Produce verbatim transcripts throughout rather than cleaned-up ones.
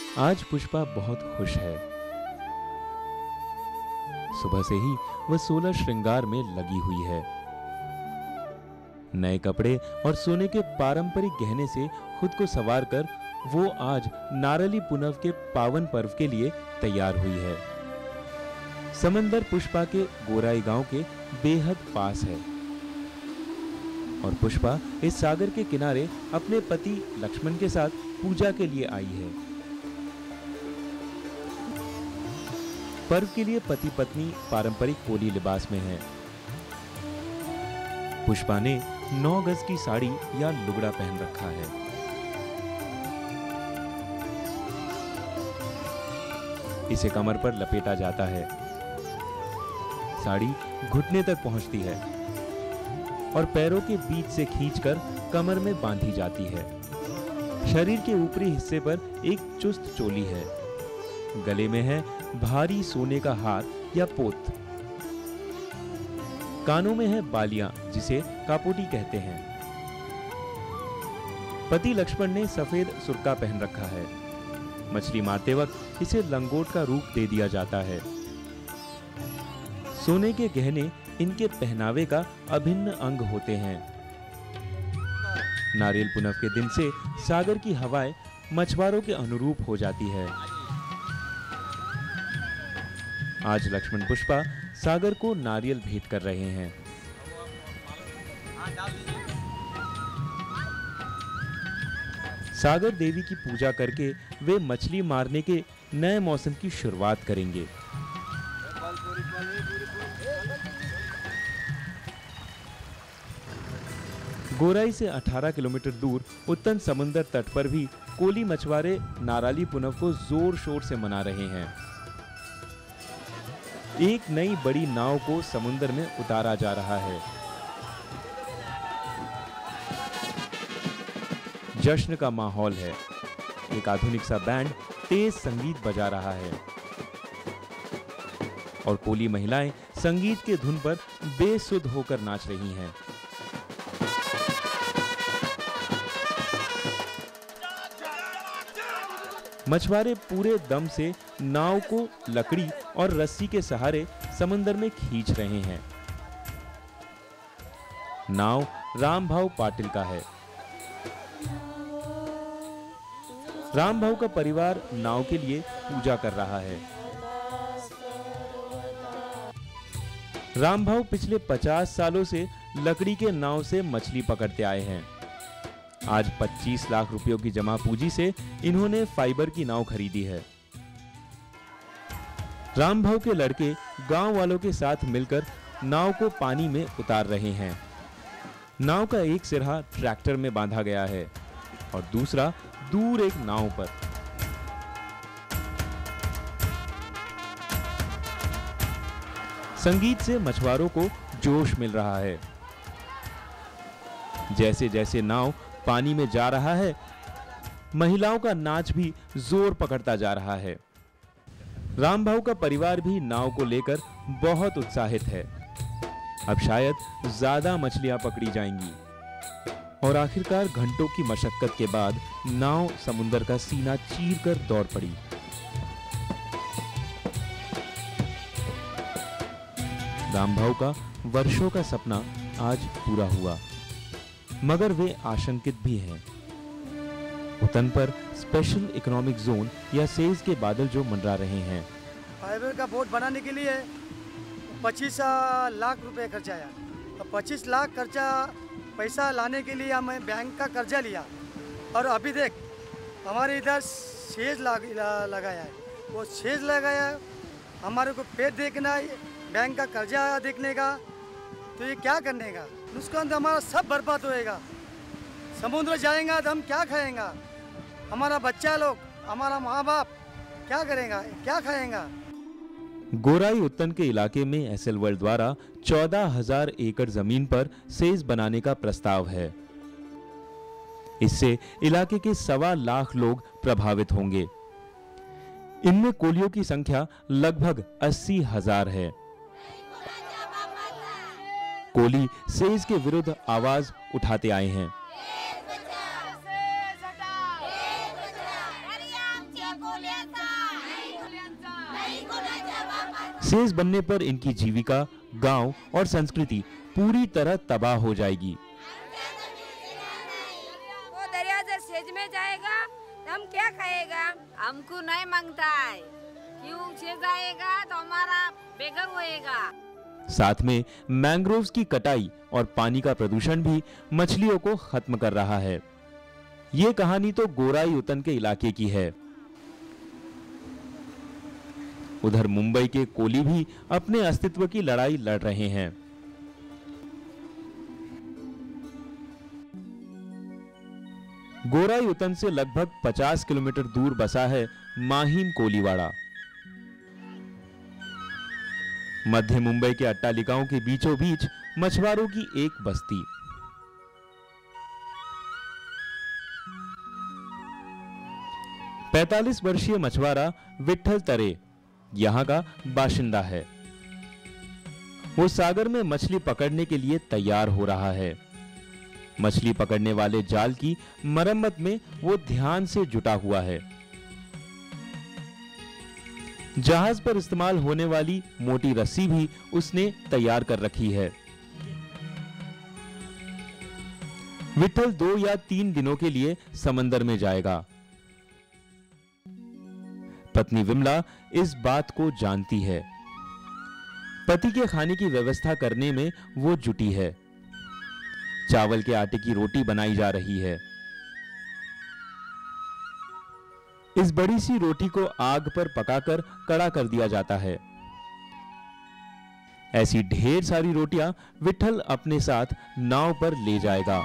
आज पुष्पा बहुत खुश है। सुबह से ही वह सोलह श्रृंगार में लगी हुई है। नए कपड़े और सोने के पारंपरिक गहने से खुद को संवार कर वो आज नारली पुनव के पावन पर्व के लिए तैयार हुई है। समंदर पुष्पा के गोराई गांव के बेहद पास है और पुष्पा इस सागर के किनारे अपने पति लक्ष्मण के साथ पूजा के लिए आई है। पर्व के लिए पति पत्नी पारंपरिक कोली लिबास में हैं। पुष्पा ने नौ गज की साड़ी या लुगड़ा पहन रखा है। इसे कमर पर लपेटा जाता है। साड़ी घुटने तक पहुंचती है और पैरों के बीच से खींचकर कमर में बांधी जाती है। शरीर के ऊपरी हिस्से पर एक चुस्त चोली है। गले में है भारी सोने का हार या पोत। कानों में है बालियां जिसे कापोटी कहते हैं। पति लक्ष्मण ने सफेद सुर्का पहन रखा है। मछली मारते वक्त इसे लंगोट का रूप दे दिया जाता है। सोने के गहने इनके पहनावे का अभिन्न अंग होते हैं। नारियल पुनव के दिन से सागर की हवाएं मछुआरों के अनुरूप हो जाती है। आज लक्ष्मण पुष्पा सागर को नारियल भेंट कर रहे हैं। सागर देवी की पूजा करके वे मछली मारने के नए मौसम की शुरुआत करेंगे। गोराई से अठारह किलोमीटर दूर उत्तन समुद्र तट पर भी कोली मछुआरे नाराली पुनव को जोर शोर से मना रहे हैं। एक नई बड़ी नाव को समुद्र में उतारा जा रहा है। जश्न का माहौल है। एक आधुनिक सा बैंड तेज संगीत बजा रहा है और कोली महिलाएं संगीत के धुन पर बेसुध होकर नाच रही हैं। मछुआरे पूरे दम से नाव को लकड़ी और रस्सी के सहारे समंदर में खींच रहे हैं। नाव रामभाऊ पाटिल का है। रामभाऊ का परिवार नाव के लिए पूजा कर रहा है। रामभाऊ पिछले पचास सालों से लकड़ी के नाव से मछली पकड़ते आए हैं। आज पच्चीस लाख रुपयों की जमा पूंजी से इन्होंने फाइबर की नाव खरीदी है। रामभाऊ के लड़के गांव वालों के साथ मिलकर नाव को पानी में उतार रहे हैं। नाव का एक सिरा ट्रैक्टर में बांधा गया है और दूसरा दूर एक नाव पर। संगीत से मछुआरों को जोश मिल रहा है। जैसे जैसे नाव पानी में जा रहा है, महिलाओं का नाच भी जोर पकड़ता जा रहा है। रामभाऊ का परिवार भी नाव को लेकर बहुत उत्साहित है। अब शायद ज्यादा मछलियां पकड़ी जाएंगी और आखिरकार घंटों की मशक्कत के बाद नाव समुद्र का सीना चीरकर दौड़ पड़ी। रामभाऊ का वर्षों का सपना आज पूरा हुआ, मगर वे आशंकित भी हैं। उत्तन पर स्पेशल इकोनॉमिक जोन या सेज के बादल जो मंडरा रहे हैं। फाइबर का बोट बनाने के लिए पच्चीस लाख रुपए खर्चा आया। तो पच्चीस लाख खर्चा पैसा लाने के लिए हमें बैंक का कर्जा लिया और अभी देख हमारे इधर सेज लगाया है। वो सेज लगाया हमारे को पेट देखना है, बैंक का कर्जा देखने का, तो ये क्या करने का? नुकसान तो हमारा सब बर्बाद होएगा। समुद्र जाएगा तो हम क्या खाएंगा? हमारा बच्चा लोग, हमारा माँ बाप क्या करेगा, क्या खाएंगा? गोराई उत्तन के इलाके में एसएल वर्ल्ड द्वारा चौदह हजार एकड़ जमीन पर सेज बनाने का प्रस्ताव है। इससे इलाके के सवा लाख लोग प्रभावित होंगे। इनमें कोलियों की संख्या लगभग अस्सी हजार है। कोली सेज के विरुद्ध आवाज उठाते आए हैं। कोली सेज बनने पर इनकी जीविका, गांव और संस्कृति पूरी तरह तबाह हो जाएगी। वो दरिया से सेज में जाएगा तो हम क्या खाएगा? हमको नहीं मांगता है, क्यों सेज आएगा तो हमारा बेघर होएगा। साथ में मैंग्रोव्स की कटाई और पानी का प्रदूषण भी मछलियों को खत्म कर रहा है। ये कहानी तो गोराई उतन के इलाके की है। उधर मुंबई के कोली भी अपने अस्तित्व की लड़ाई लड़ रहे हैं। गोराई उतन से लगभग पचास किलोमीटर दूर बसा है माहिम कोलीवाड़ा। मध्य मुंबई के अट्टालिकाओं के बीचों बीच मछुआरों की एक बस्ती। पैंतालीस वर्षीय मछुआरा विट्ठल तरे यहां का बाशिंदा है। वो सागर में मछली पकड़ने के लिए तैयार हो रहा है। मछली पकड़ने वाले जाल की मरम्मत में वो ध्यान से जुटा हुआ है। जहाज पर इस्तेमाल होने वाली मोटी रस्सी भी उसने तैयार कर रखी है। विट्ठल दो या तीन दिनों के लिए समंदर में जाएगा। पत्नी विमला इस बात को जानती है। पति के खाने की व्यवस्था करने में वो जुटी है। चावल के आटे की रोटी बनाई जा रही है। इस बड़ी सी रोटी को आग पर पकाकर कड़ा कर दिया जाता है। ऐसी ढेर सारी रोटियां विट्ठल अपने साथ नाव पर ले जाएगा।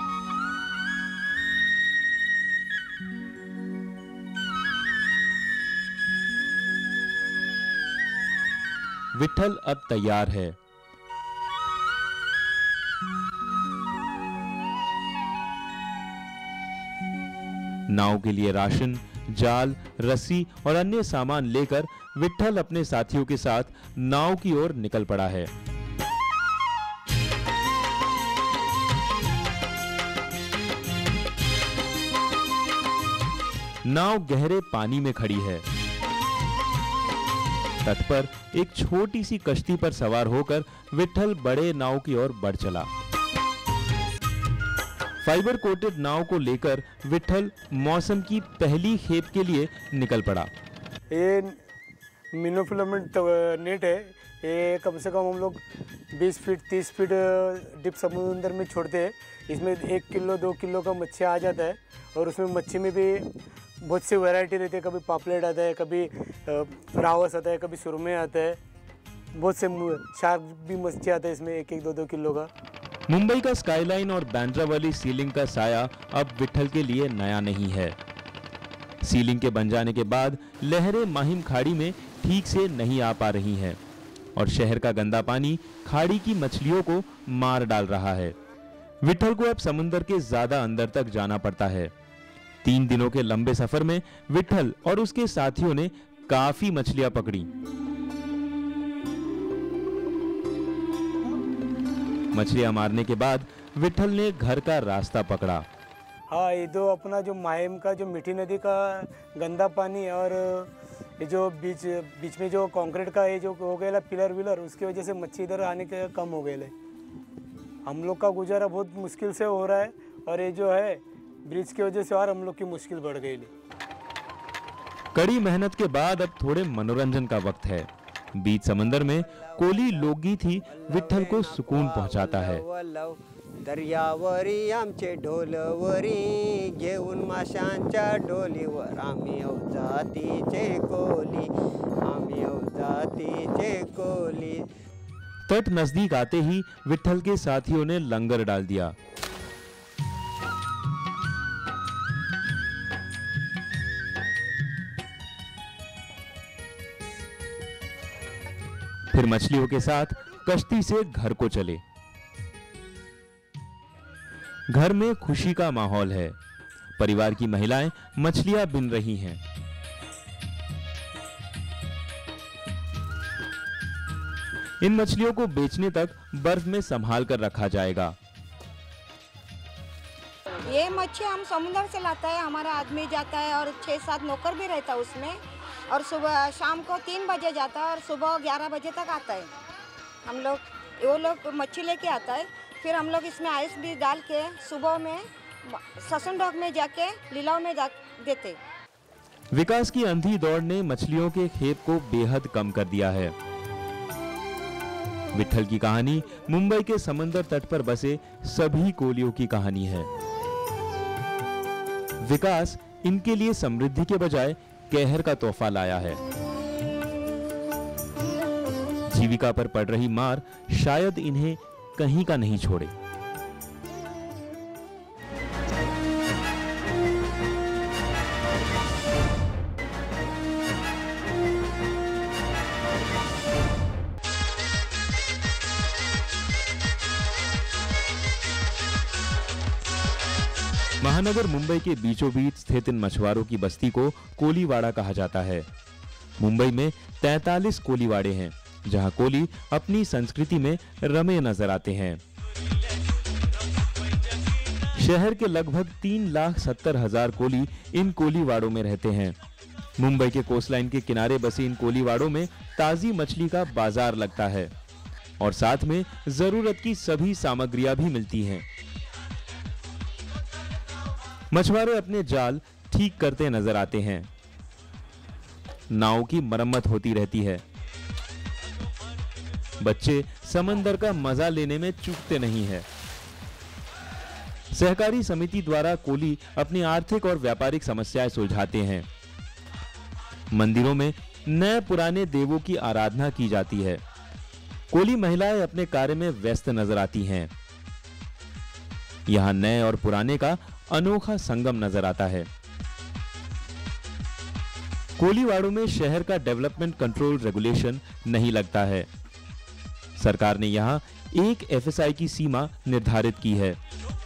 विट्ठल अब तैयार है। नाव के लिए राशन, जाल, रस्सी और अन्य सामान लेकर विट्ठल अपने साथियों के साथ नाव की ओर निकल पड़ा है। नाव गहरे पानी में खड़ी है। तट पर एक छोटी सी कश्ती पर सवार होकर विट्ठल बड़े नाव की ओर बढ़ चला। फाइबर कोटेड नाव को लेकर विट्ठल मौसम की पहली खेप के लिए निकल पड़ा। ये मिनोफिलामेंट नेट है। ये कम से कम हम लोग बीस फीट तीस फीट डीप समुद्र में छोड़ते हैं। इसमें एक किलो दो किलो का मच्छी आ जाता है और उसमें मच्छी में भी बहुत सी वैरायटी रहती है। कभी पापलेट आता है, कभी रावस आता है, कभी सुरमे आता है, बहुत से शार्क भी मच्छी आता है इसमें एक एक दो दो किलो का। मुंबई का स्काईलाइन और बांद्रा वाली सीलिंग का साया अब विट्ठल के लिए नया नहीं है। सीलिंग के बन जाने के बाद लहरें माहिम खाड़ी में ठीक से नहीं आ पा रही हैं और शहर का गंदा पानी खाड़ी की मछलियों को मार डाल रहा है। विट्ठल को अब समुद्र के ज्यादा अंदर तक जाना पड़ता है। तीन दिनों के लंबे सफर में विट्ठल और उसके साथियों ने काफी मछलियां पकड़ी। मछलियां मारने के बाद विट्ठल ने घर का रास्ता पकड़ा। हाँ, ये दो अपना जो माहिम का जो मीठी नदी का गंदा पानी और ये जो बीच बीच में जो कंक्रीट का ये जो हो गया पिलर विलर, उसकी वजह से मच्छी इधर आने के कम हो गए। हम लोग का गुजारा बहुत मुश्किल से हो रहा है और ये जो है ब्रिज की वजह से और हम लोग की मुश्किल बढ़ गई। कड़ी मेहनत के बाद अब थोड़े मनोरंजन का वक्त है। बीच समंदर में कोली लोकगीत ही विट्ठल को सुकून पहुंचाता है। दर्यावरी आमचे ढोलवरी घेऊन माशांच्या डोलीवर आम्ही जातीचे कोली आम्ही जातीचे कोली। तट नजदीक आते ही विट्ठल के साथियों ने लंगर डाल दिया। फिर मछलियों के साथ कश्ती से घर को चले। घर में खुशी का माहौल है। परिवार की महिलाएं मछलियां बिन रही हैं। इन मछलियों को बेचने तक बर्फ में संभाल कर रखा जाएगा। ये मच्छी हम समुद्र से लाता है, हमारा आदमी जाता है और छह सात नौकर भी रहता है उसमें। और सुबह शाम को तीन बजे जाता है और सुबह ग्यारह बजे तक आता है। हम लोग वो लोग मच्छी लेके आता है, फिर हम लोग इसमें आइस भी डाल के सुबह में ससन डॉक में जाके लीलाव में देते। विकास की अंधी दौड़ ने मछलियों के खेत को बेहद कम कर दिया है। विट्ठल की कहानी मुंबई के समंदर तट पर बसे सभी कोलियों की कहानी है। विकास इनके लिए समृद्धि के बजाय कहर का तोहफा लाया है। जीविका पर पड़ रही मार शायद इन्हें कहीं का नहीं छोड़े। महानगर मुंबई के बीचों बीच स्थित इन मछुआरों की बस्ती को कोलीवाड़ा कहा जाता है। मुंबई में तैंतालीस कोलीवाड़े हैं, जहां कोली अपनी संस्कृति में रमे नजर आते हैं। शहर के लगभग तीन लाख सत्तर हजार कोली इन कोलीवाड़ों में रहते हैं। मुंबई के कोस्टलाइन के किनारे बसे इन कोलीवाड़ों में ताजी मछली का बाजार लगता है और साथ में जरूरत की सभी सामग्रियां भी मिलती हैं। मछुआरे अपने जाल ठीक करते नजर आते हैं। नाव की मरम्मत होती रहती है। बच्चे समंदर का मजा लेने में चूकते नहीं है। सहकारी समिति द्वारा कोली अपनी आर्थिक और व्यापारिक समस्याएं सुलझाते हैं। मंदिरों में नए पुराने देवों की आराधना की जाती है। कोली महिलाएं अपने कार्य में व्यस्त नजर आती हैं। यहां नए और पुराने का अनोखा संगम नजर आता है। कोलीवाड़ों में शहर का डेवलपमेंट कंट्रोल रेगुलेशन नहीं लगता है। सरकार ने यहां एक एफ एस आई की सीमा निर्धारित की है,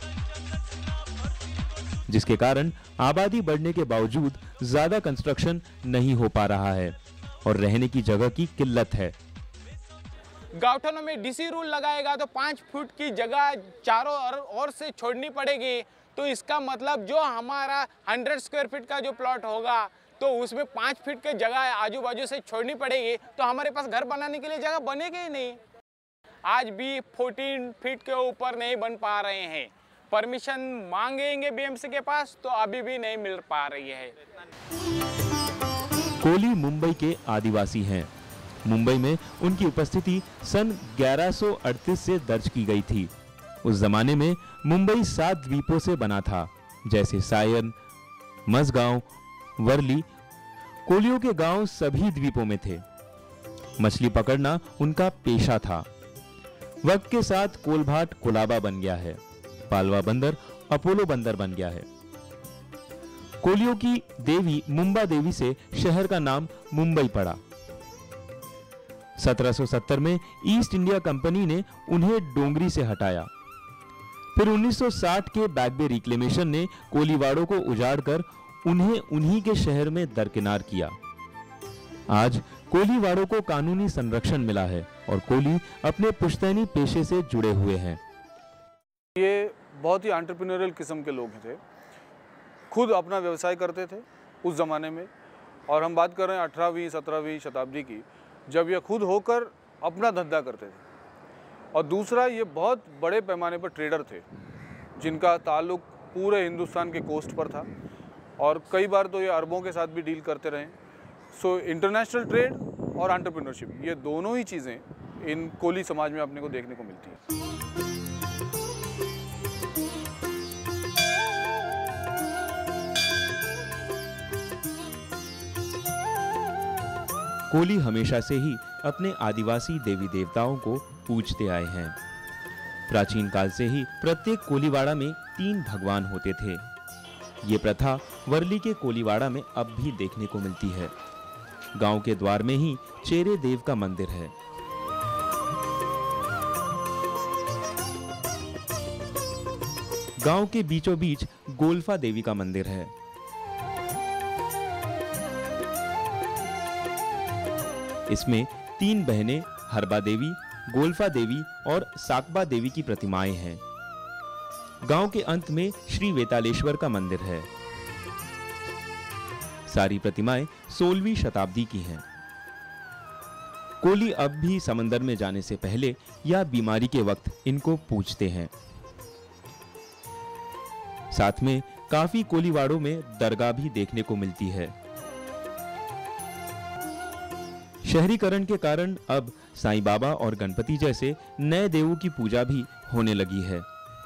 जिसके कारण आबादी बढ़ने के बावजूद ज्यादा कंस्ट्रक्शन नहीं हो पा रहा है और रहने की जगह की किल्लत है। गाँवों में डीसी रूल लगाएगा तो पाँच फुट की जगह चारों ओर, ओर से छोड़नी पड़ेगी। तो इसका मतलब जो हमारा सौ स्क्वायर फीट का जो प्लॉट होगा तो उसमें पाँच फीट की जगह आजू बाजू से छोड़नी पड़ेगी, तो हमारे पास घर बनाने के लिए जगह बनेगी ही नहीं। आज भी चौदह फीट के ऊपर नहीं बन पा रहे हैं। परमिशन मांगेंगे बी एम सी के पास तो अभी भी नहीं मिल पा रही है। कोली मुंबई के आदिवासी हैं। मुंबई में उनकी उपस्थिति सन ग्यारह सौ अड़तीस से दर्ज की गई थी। उस जमाने में मुंबई सात द्वीपों से बना था, जैसे सायन, मझगांव, वर्ली। कोलियों के गांव सभी द्वीपों में थे। मछली पकड़ना उनका पेशा था। वक्त के साथ कोलभाट कोलाबा बन गया है। पालवा बंदर अपोलो बंदर बन गया है। कोलियों की देवी मुंबा देवी से शहर का नाम मुंबई पड़ा। सत्रह सौ सत्तर में ईस्ट इंडिया कंपनी ने उन्हें डोंगरी से हटाया। फिर उन्नीस सौ साठ के बैकबे रिक्लेमेशन ने कोलीवाड़ों को उजाड़कर उन्हें उन्हीं के शहर में दरकिनार किया। आज कोलीवाड़ों को कानूनी संरक्षण मिला है और कोली अपने पुश्तैनी पेशे से जुड़े हुए हैं। ये बहुत ही एंटरप्रेन्योरियल किस्म के लोग थे, खुद अपना व्यवसाय करते थे उस ज़माने में। और हम बात कर रहे हैं अठारहवीं सत्रहवीं शताब्दी की, जब ये खुद होकर अपना धंधा करते थे। और दूसरा, ये बहुत बड़े पैमाने पर ट्रेडर थे, जिनका ताल्लुक पूरे हिंदुस्तान के कोस्ट पर था और कई बार तो ये अरबों के साथ भी डील करते रहे। सो इंटरनेशनल ट्रेड और एंटरप्रेन्योरशिप, ये दोनों ही चीज़ें इन कोली समाज में अपने को देखने को मिलती हैं। कोली हमेशा से ही अपने आदिवासी देवी देवताओं को पूजते आए हैं। प्राचीन काल से ही प्रत्येक कोलीवाड़ा में तीन भगवान होते थे। ये प्रथा वर्ली के कोलीवाड़ा में अब भी देखने को मिलती है। गांव के द्वार में ही चेरे देव का मंदिर है। गांव के बीचों बीच गोल्फा देवी का मंदिर है। इसमें तीन बहनें हरबा देवी, गोल्फा देवी और साकबा देवी की प्रतिमाएं हैं। गांव के अंत में श्री वेतालेश्वर का मंदिर है। सारी प्रतिमाएं सोलहवीं शताब्दी की हैं। कोली अब भी समंदर में जाने से पहले या बीमारी के वक्त इनको पूजते हैं। साथ में काफी कोलीवाड़ों में दरगाह भी देखने को मिलती है। शहरीकरण के कारण अब साईं बाबा और गणपति जैसे नए देवों की पूजा भी होने लगी है।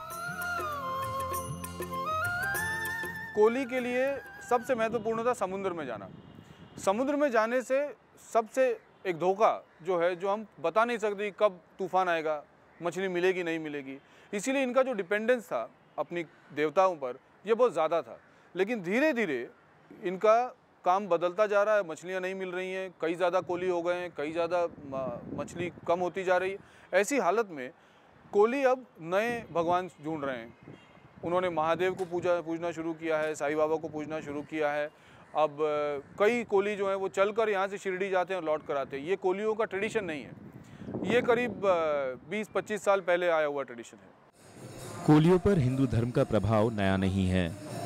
कोली के लिए सबसे महत्वपूर्ण था समुद्र में जाना। समुद्र में जाने से सबसे एक धोखा जो है, जो हम बता नहीं सकते कब तूफान आएगा, मछली मिलेगी नहीं मिलेगी, इसीलिए इनका जो डिपेंडेंस था अपनी देवताओं पर ये बहुत ज़्यादा था। लेकिन धीरे धीरे इनका काम बदलता जा रहा है, मछलियाँ नहीं मिल रही हैं, कई ज़्यादा कोली हो गए हैं, कई ज़्यादा मछली कम होती जा रही है। ऐसी हालत में कोली अब नए भगवान ढूंढ रहे हैं। उन्होंने महादेव को पूजा पूजना शुरू किया है, साईं बाबा को पूजना शुरू किया है। अब कई कोली जो हैं वो चलकर यहाँ से शिरडी जाते हैं और लौट कर आते हैं। ये कोलियों का ट्रेडिशन नहीं है, ये करीब बीस पच्चीस साल पहले आया हुआ ट्रेडिशन है। कोलियों पर हिंदू धर्म का प्रभाव नया नहीं है।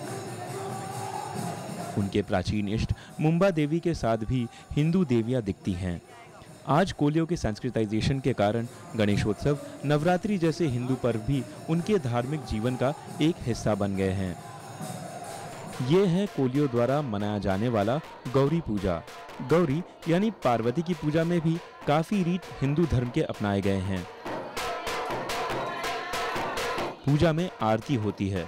उनके प्राचीन इष्ट मुंबा देवी के साथ भी हिंदू देवियां दिखती हैं। आज कोलियों के संस्कृताइजेशन के कारण गणेशोत्सव, नवरात्रि जैसे हिंदू पर्व भी उनके धार्मिक जीवन का एक हिस्सा बन गए हैं। ये है कोलियों द्वारा मनाया जाने वाला गौरी पूजा। गौरी यानी पार्वती की पूजा में भी काफी रीत हिंदू धर्म के अपनाए गए हैं। पूजा में आरती होती है,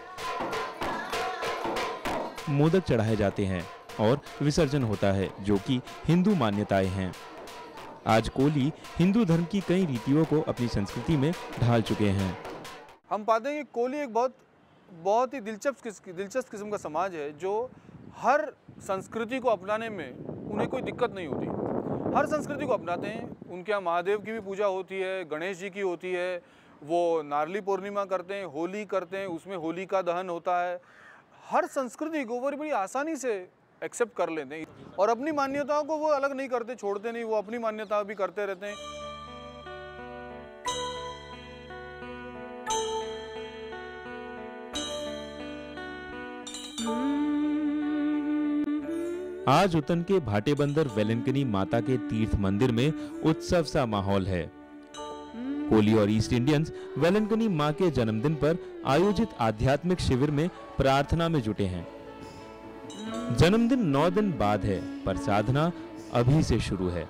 मोदक चढ़ाए जाते हैं और विसर्जन होता है, जो कि हिंदू मान्यताएं हैं। आज कोली हिंदू धर्म की कई रीतियों को अपनी संस्कृति में ढाल चुके हैं। हम पाते हैं कि कोली एक बहुत बहुत ही दिलचस्प दिलचस्प किस्म का समाज है, जो हर संस्कृति को अपनाने में उन्हें कोई दिक्कत नहीं होती। हर संस्कृति को अपनाते हैं। उनके यहाँ महादेव की भी पूजा होती है, गणेश जी की होती है, वो नारली पूर्णिमा करते हैं, होली करते हैं, उसमें होली का दहन होता है। हर संस्कृति को वो बड़ी आसानी से एक्सेप्ट कर लेते हैं और अपनी मान्यताओं को वो अलग नहीं करते, छोड़ते नहीं, वो अपनी मान्यता भी करते रहते हैं। आज उतन के भाटे बंदर वेलंकनी माता के तीर्थ मंदिर में उत्सव सा माहौल है। कोली और ईस्ट इंडियंस वेलंकनी मां के जन्मदिन पर आयोजित आध्यात्मिक शिविर में प्रार्थना में जुटे हैं। जन्मदिन नौ दिन बाद है, पर साधना अभी से शुरू है।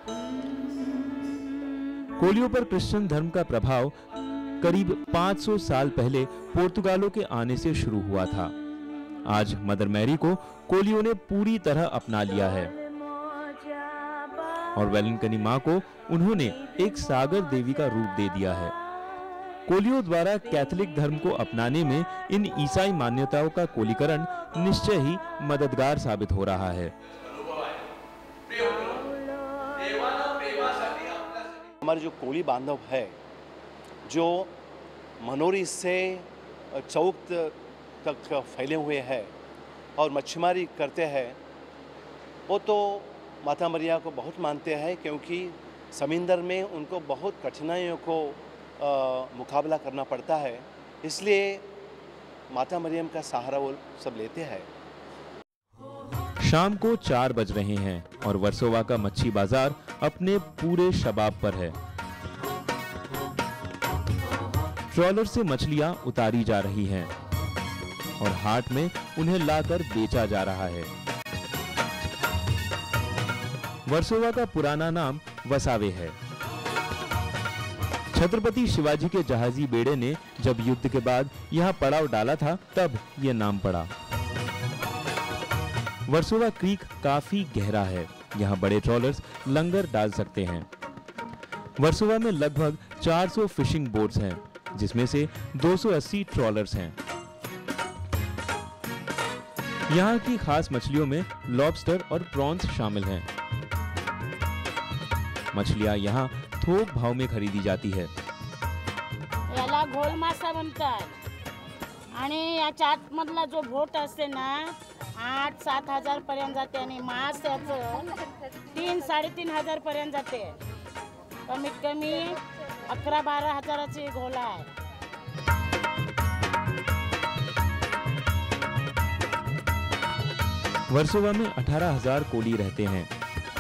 कोलियों पर क्रिश्चियन धर्म का प्रभाव करीब पाँच सौ साल पहले पुर्तगालों के आने से शुरू हुआ था। आज मदर मैरी को कोलियों ने पूरी तरह अपना लिया है और वेलंकनी मां को उन्होंने एक सागर देवी का रूप दे दिया है। कोलियों द्वारा कैथोलिक धर्म को अपनाने में इन ईसाई मान्यताओं का कोलीकरण निश्चय ही मददगार साबित हो रहा है। हमारे जो कोली बांधव है, जो मनोरी से चौक तक फैले हुए हैं और मच्छीमारी करते हैं, वो तो माता मरिया को बहुत मानते हैं, क्योंकि समुंदर में उनको बहुत कठिनाइयों को आ, मुकाबला करना पड़ता है। इसलिए माता मरियम का सहारा वो सब लेते हैं। शाम को चार बज रहे हैं और वर्सोवा का मच्छी बाजार अपने पूरे शबाब पर है। ट्रॉलर से मछलियां उतारी जा रही हैं और हाट में उन्हें लाकर बेचा जा रहा है। वर्सोवा का पुराना नाम वसावे है। छत्रपति शिवाजी के जहाजी बेड़े ने जब युद्ध के बाद यहां पड़ाव डाला था, तब यह नाम पड़ा। वर्सोवा क्रीक काफी गहरा है, यहां बड़े ट्रॉलर्स लंगर डाल सकते हैं। वर्सोवा में लगभग चार सौ फिशिंग बोट्स हैं, जिसमें से दो सौ अस्सी ट्रॉलर्स हैं। यहाँ की खास मछलियों में लॉबस्टर और प्रॉन्स शामिल हैं। मछलियाँ यहाँ थोक भाव में खरीदी जाती है। याला घोल मासा म्हणतात आणि याच्या आतमधला जो भोट असते ना, आठ सात हजार पर्यंत जाते आणि मांस याचं तीन साडेतीन हजार पर्यंत जाते। कमीत कमी अकरा बारा हजाराची घोला आहे। वर्सोवा में अठारह हजार कोली रहते हैं।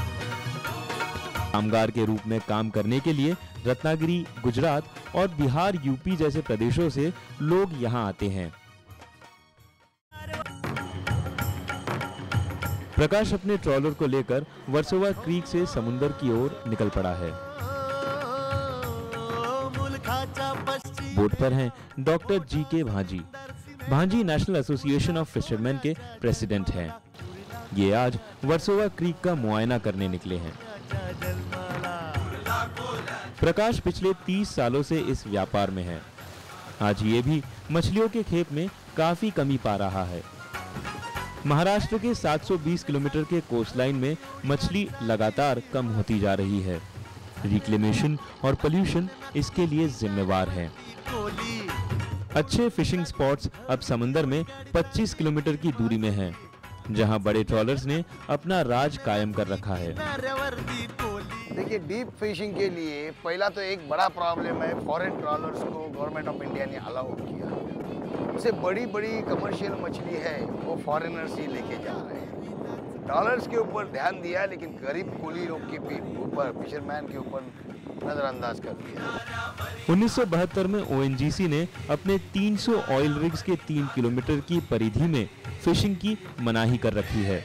कामगार के रूप में काम करने के लिए रत्नागिरी, गुजरात और बिहार, यूपी जैसे प्रदेशों से लोग यहां आते हैं। प्रकाश अपने ट्रॉलर को लेकर वर्सोवा क्रीक से समुंदर की ओर निकल पड़ा है। बोट पर हैं डॉक्टर जी के Bhanji. Bhanji national association of fisherman के प्रेसिडेंट हैं। ये आज वर्सोवा क्रीक का मुआयना करने निकले हैं। प्रकाश पिछले तीस सालों से इस व्यापार में है। आज ये भी मछलियों के खेप में काफी कमी पा रहा है। महाराष्ट्र के सात सौ बीस किलोमीटर के कोस्टलाइन में मछली लगातार कम होती जा रही है। रिक्लेमेशन और पोल्यूशन इसके लिए जिम्मेवार हैं। अच्छे फिशिंग स्पॉट्स अब समंदर में पच्चीस किलोमीटर की दूरी में हैं, जहां बड़े ट्रॉलर्स ने अपना राज कायम कर रखा है। देखिए, डीप फिशिंग के लिए पहला तो एक बड़ा प्रॉब्लम है, फॉरेन ट्रॉलर्स को गवर्नमेंट ऑफ इंडिया ने अलाउ किया। उससे बड़ी बड़ी कमर्शियल मछली है वो फॉरेनर्स ही लेके जा रहे हैं। डॉलर्स के ऊपर ध्यान दिया, लेकिन गरीब कोली लोग के ऊपर, फिशरमैन के ऊपर नजरअंदाज कर दिया। उन्नीस सौ बहत्तर में ओ एन जी सी ने अपने तीन सौ ऑयल रिग्स के तीन किलोमीटर की परिधि में फिशिंग की मनाही कर रखी है।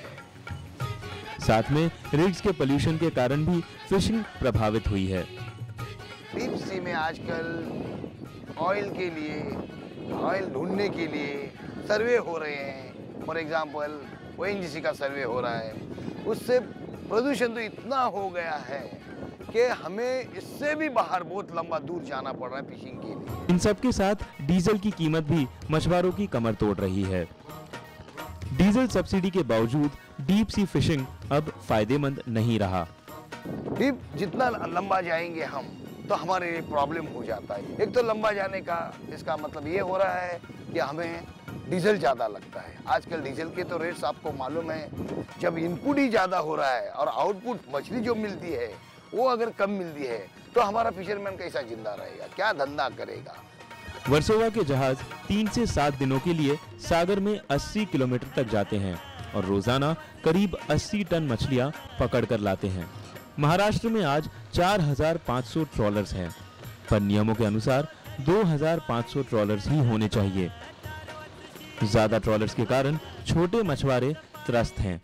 साथ में रिग्स के पोल्यूशन के कारण भी फिशिंग प्रभावित हुई है। डीप सी में आजकल ऑयल के लिए, ऑयल ढूंढने के लिए सर्वे हो रहे हैं। For example O N G C का सर्वे हो रहा है। उससे प्रदूषण तो इतना हो गया है कि हमें इससे भी बाहर बहुत लंबा दूर जाना पड़ रहा है फिशिंग के लिए। इन सब के साथ डीजल की कीमत भी मछुआरों की कमर तोड़ रही है। डीजल सब्सिडी के बावजूद डीप सी फिशिंग अब फायदेमंद नहीं रहा। डीप जितना लंबा जाएंगे हम तो हमारे लिए प्रॉब्लम हो जाता है। एक तो लंबा जाने का इसका मतलब ये हो रहा है कि हमें डीजल ज़्यादा लगता है। आजकल डीजल के तो रेट्स आपको मालूम है, जब इनपुट ही ज़्यादा हो रहा है और आउटपुट मछली जो मिलती है वो अगर कम मिलती है तो हमारा फिशरमैन कैसा जिंदा रहेगा, क्या धंधा करेगा। वर्सोवा के जहाज तीन से सात दिनों के लिए सागर में अस्सी किलोमीटर तक जाते हैं और रोजाना करीब अस्सी टन मछलियां पकड़ कर लाते हैं। महाराष्ट्र में आज चार हजार पाँच सौ ट्रॉलर्स हैं, पर नियमों के अनुसार दो हजार पाँच सौ ट्रॉलर्स ही होने चाहिए। ज्यादा ट्रॉलर्स के कारण छोटे मछुआरे त्रस्त हैं।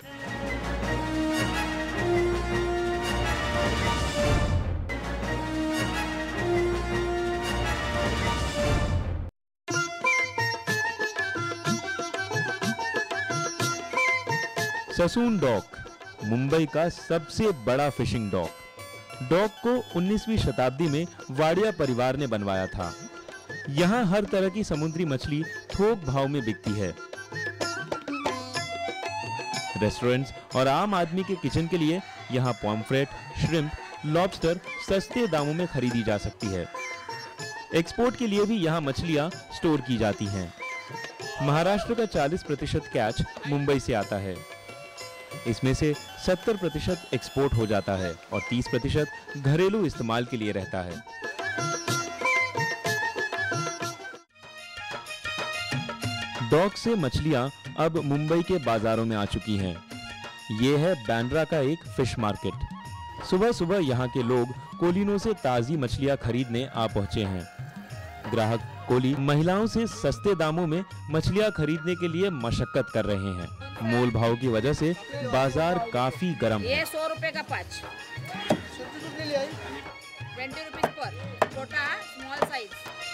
ससून डॉक मुंबई का सबसे बड़ा फिशिंग डॉक। डॉक को उन्नीसवीं शताब्दी में वाडिया परिवार ने बनवाया था। यहाँ हर तरह की समुद्री मछली थोक भाव में बिकती है। रेस्टोरेंट्स और आम आदमी के किचन के लिए यहाँ पॉम्फ्रेट, श्रिम्प, लॉबस्टर सस्ते दामों में खरीदी जा सकती है। एक्सपोर्ट के लिए भी यहाँ मछलियाँ स्टोर की जाती हैं। महाराष्ट्र का चालीस प्रतिशत कैच मुंबई से आता है। इसमें से सत्तर प्रतिशत एक्सपोर्ट हो जाता है और तीस प्रतिशत घरेलू इस्तेमाल के लिए रहता है। डॉक से मछलियां अब मुंबई के बाजारों में आ चुकी हैं। ये है बांद्रा का एक फिश मार्केट। सुबह सुबह यहाँ के लोग कोलिनों से ताजी मछलियां खरीदने आ पहुंचे हैं। ग्राहक कोली महिलाओं से सस्ते दामों में मछलियां खरीदने के लिए मशक्कत कर रहे हैं। मोल भाव की वजह से बाजार काफी गर्म है। ये सौ रुपए का पाँच, ट्वेंटी रुपीज पर, छोटा स्मॉल साइज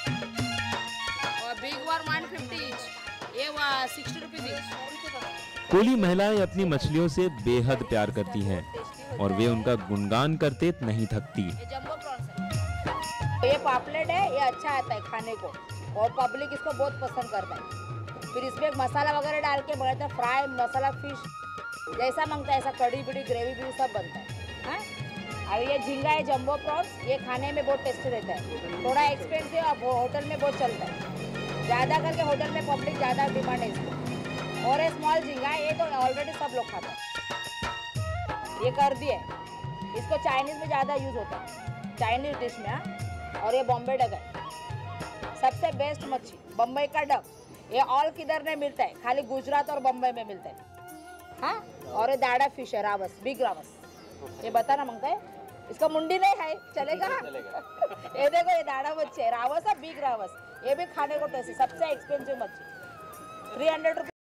और big one one fifty inch, ये सिक्सटी रुपीज इंच। कोली महिलाएं अपनी मछलियों से बेहद प्यार करती हैं और वे उनका गुणगान करते नहीं थकती। ये पापलेट है, ये अच्छा आता है खाने को और पब्लिक इसको बहुत पसंद करता है। फिर इसमें मसाला वगैरह डाल के बनाते हैं, फ्राई मसाला फिश जैसा मांगता है ऐसा, कड़ी बिड़ी ग्रेवी भी सब बनता है। हाँ, और ये झींगा है जंबो प्रॉन्स, ये खाने में बहुत टेस्टी रहता है। थोड़ा एक्सपेंसिव, अब होटल में बहुत चलता है, ज़्यादा करके होटल में पब्लिक ज़्यादा डिमांड है इसको। और ये स्मॉल झींगा है, ये तो ऑलरेडी सब लोग खाता है। ये कर दिए, इसको चाइनीज़ में ज़्यादा यूज होता है, चाइनीज़ डिश में। हाँ, और ये बॉम्बे डक है, सबसे बेस्ट मच्छी बम्बई का डक। ये ऑल किधर नहीं मिलता है, खाली गुजरात और बम्बई में मिलता है। हाँ, और ये दाड़ा फिश है, रावस, बिग रावस। ये बताना मांगता है, इसका मुंडी नहीं है, चलेगा? ये देखो, ये दाड़ा मच्छी है, रावस है, बिग रावस। ये भी खाने को टेस्टी, सबसे एक्सपेंसिव मच्छी, थ्री हंड्रेड रुपीज।